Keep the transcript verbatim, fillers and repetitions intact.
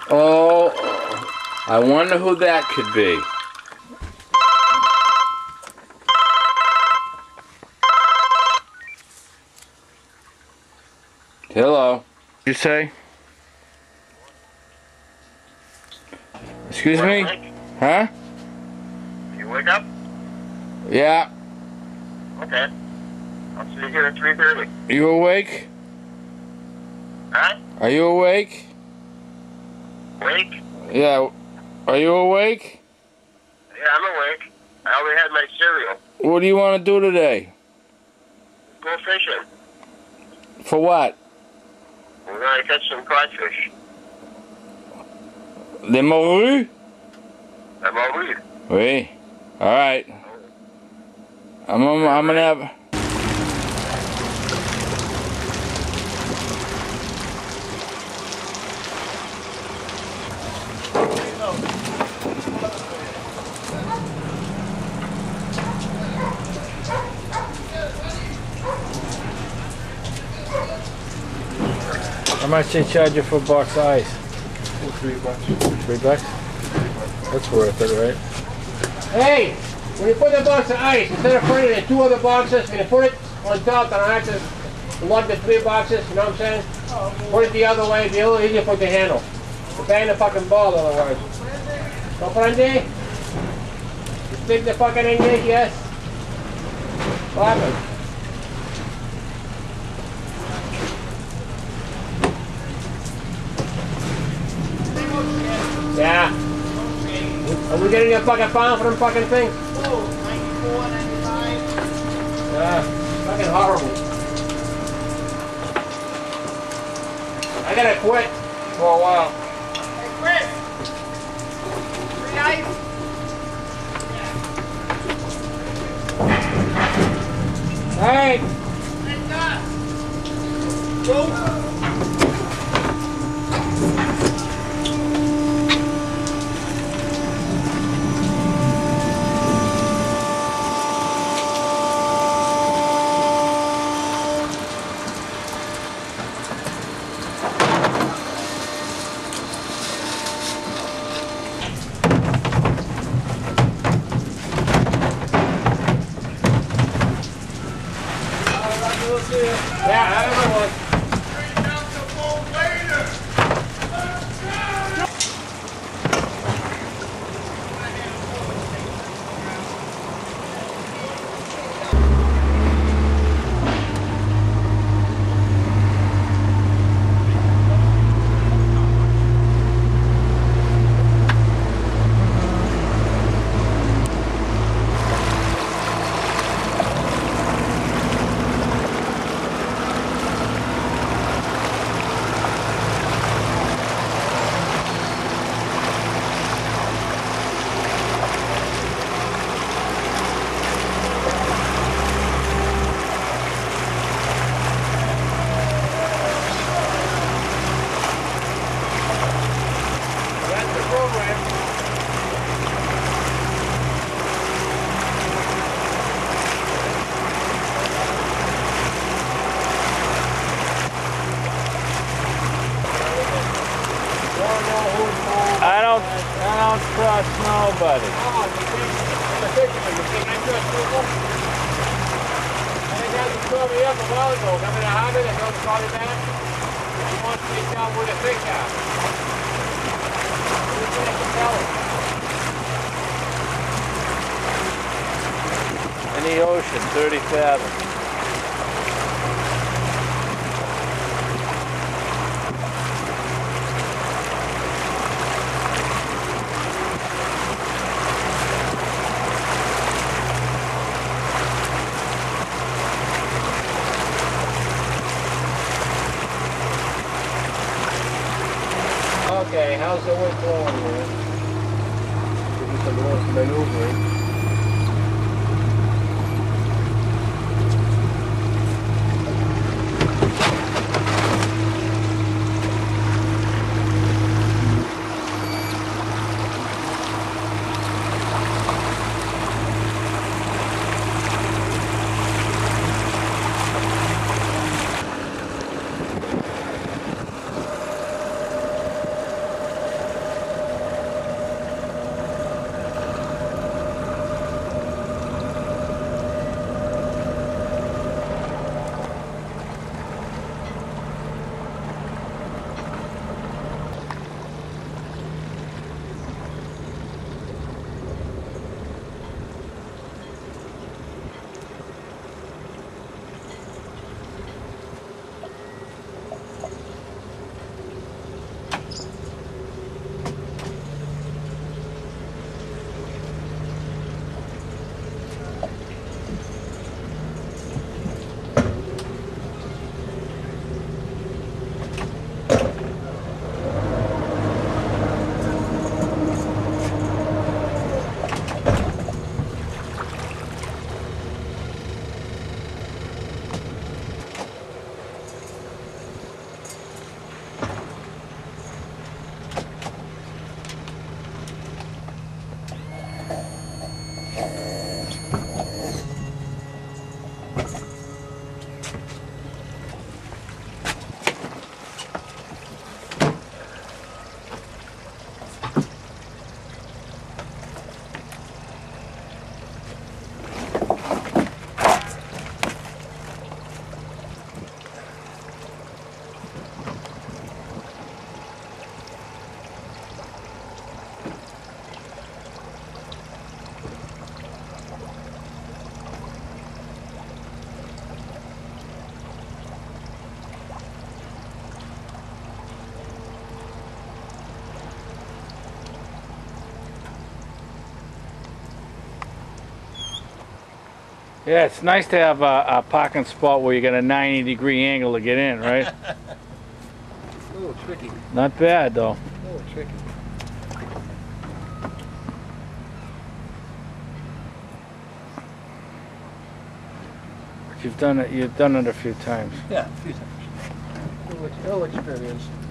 Oh, I wonder who that could be. Hello. What'd you say? Excuse me? Huh? You wake up? Yeah. Okay. I'll see you here at three thirty. You awake? Huh? Are you awake? Wake? Yeah. Are you awake? Yeah, I'm awake. I only had my cereal. What do you want to do today? Go fishing. For what? We're going to catch some codfish. Les morues? I'm all Oui. All right. I'm, I'm, I'm gonna have... How much they charge you for a box of ice? Three bucks. Three bucks? That's worth it, right? Hey, when you put the box of ice, instead of putting it in two other boxes, when you put it on top, then I have to lug the three boxes, you know what I'm saying? Put it the other way, it'd be a little easier for the handle. You're bang the fucking ball otherwise. Comprende? You speak the fucking English, yes? What happened? Yeah. Are we getting a fucking pound for them fucking things? Oh, ninety-four, ninety-five. Yeah. Fucking horrible. I gotta quit for a while. Hey, Chris. Three ice. Hey! Hey, Gus. Go. Yeah, I don't know what. I don't, I don't trust nobody. In the ocean, thirty fathoms. Okay, how's the wind blowing here? Give you some more maneuvering. Yeah, it's nice to have a, a parking spot where you got a ninety degree angle to get in, right? A little tricky. Not bad though. A little tricky. You've done it. You've done it a few times. Yeah, a few times. A little, a little experience.